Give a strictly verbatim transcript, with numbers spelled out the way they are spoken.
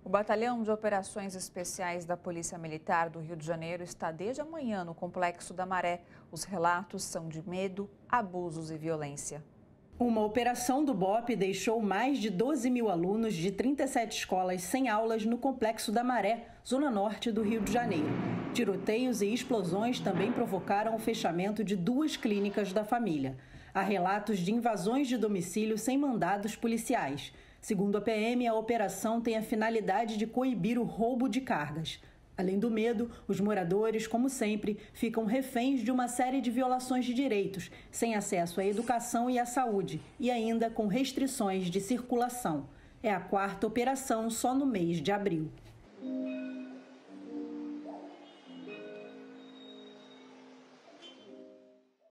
O Batalhão de Operações Especiais da Polícia Militar do Rio de Janeiro está desde amanhã no Complexo da Maré. Os relatos são de medo, abusos e violência. Uma operação do B O P deixou mais de doze mil alunos de trinta e sete escolas sem aulas no Complexo da Maré, zona norte do Rio de Janeiro. Tiroteios e explosões também provocaram o fechamento de duas clínicas da família. Há relatos de invasões de domicílio sem mandados policiais. Segundo a P M, a operação tem a finalidade de coibir o roubo de cargas. Além do medo, os moradores, como sempre, ficam reféns de uma série de violações de direitos, sem acesso à educação e à saúde, e ainda com restrições de circulação. É a quarta operação só no mês de abril.